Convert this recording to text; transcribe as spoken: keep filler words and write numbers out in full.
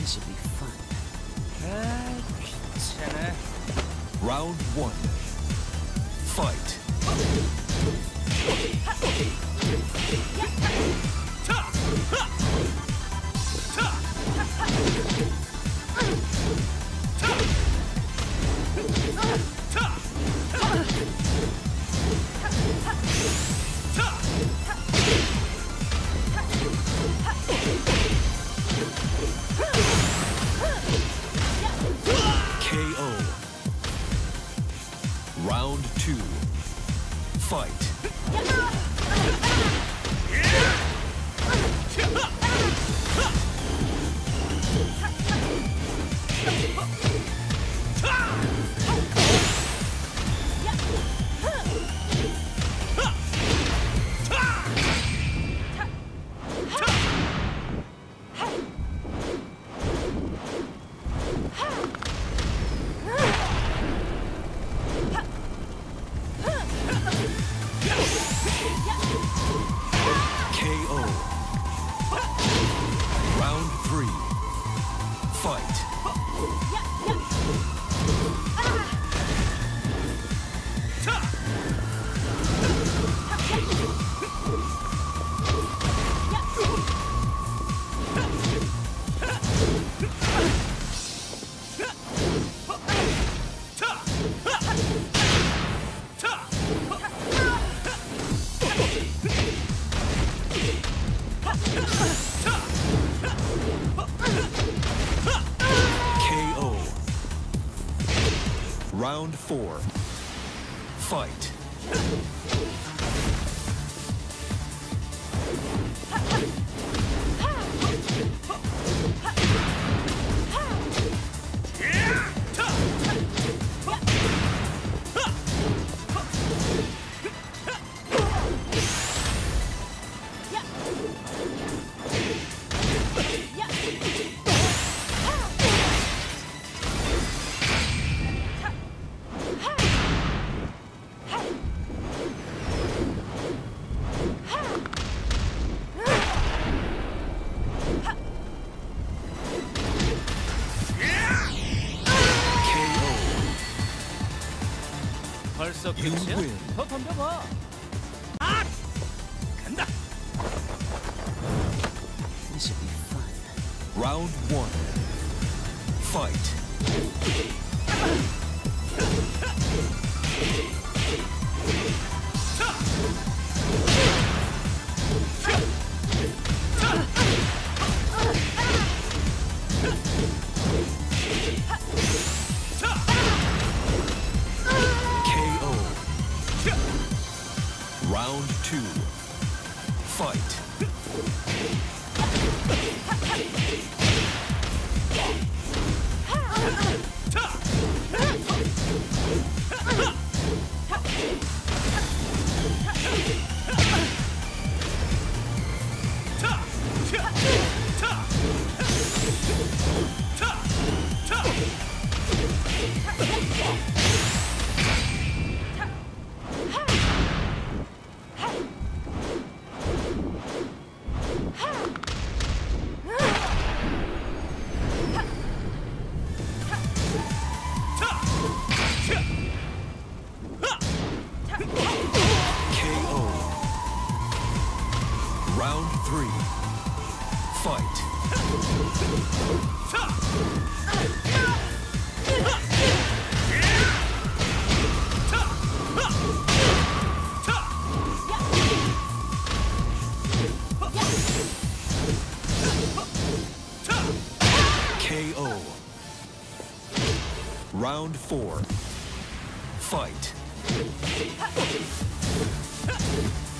This should be fun. 아, 귀찮아. Round one. Fight. K O. Round two. Fight. K O. Round three. Fight. K O. Round four. Fight. 벌써 You 끝이야? win. 더 덤벼봐. 아! 간다. This should be fun. Round one. Fight. K O. Round two. Fight. K O. Round three. Fight. K O. Round four. Fight.